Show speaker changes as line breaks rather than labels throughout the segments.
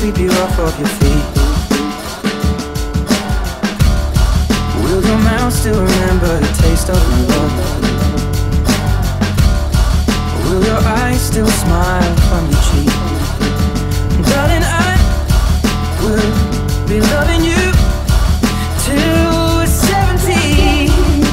sweep you off of your feet? Will your mouth still remember the taste of my love? Will your eyes still smile from your cheek? Darling, I will be loving you till we're 70.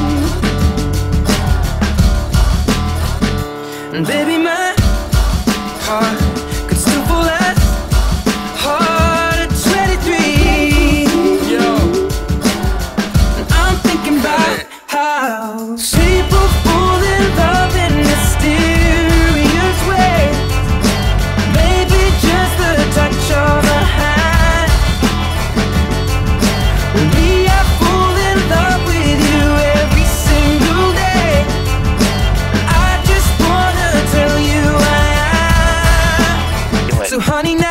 And baby, my heart could still fall as hard at 23. Yo. And I'm thinking about how people fall in love in mysterious ways. Maybe just the touch of a hand. Me, I fall in love with you every single day. I just wanna tell you I am. So honey, now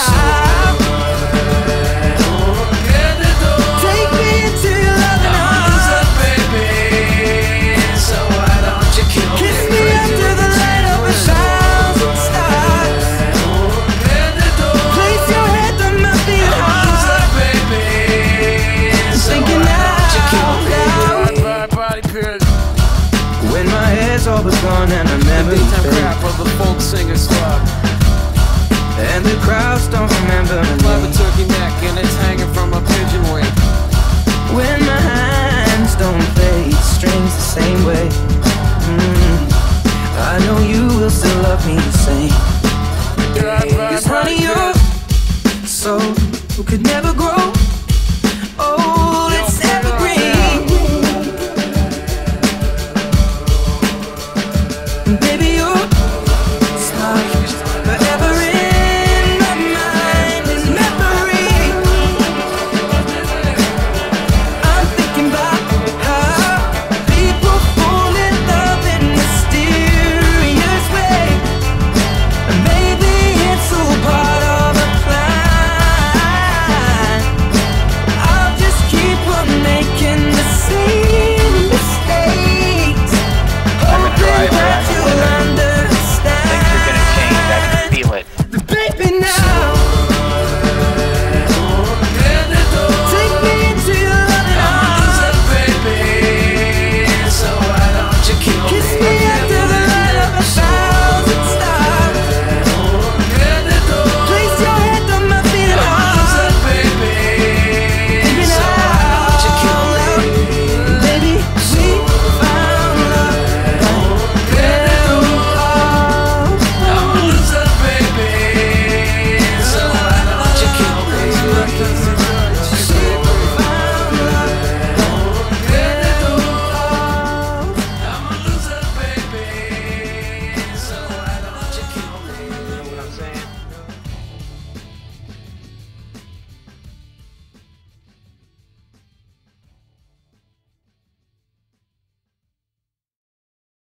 take me into your loving arms, baby. So why don't you kiss me under the light of a thousand stars? Place your head on my beating heart, baby. I'm thinking now. When my hair's all but gone and I remember the crap of the folk singers club, and the crowds don't remember me. Love a turkey neck and it's hanging from a pigeon wing. When my hands don't play strings the same way, I know you will still love me the same. 'Cause honey, you're so who could never grow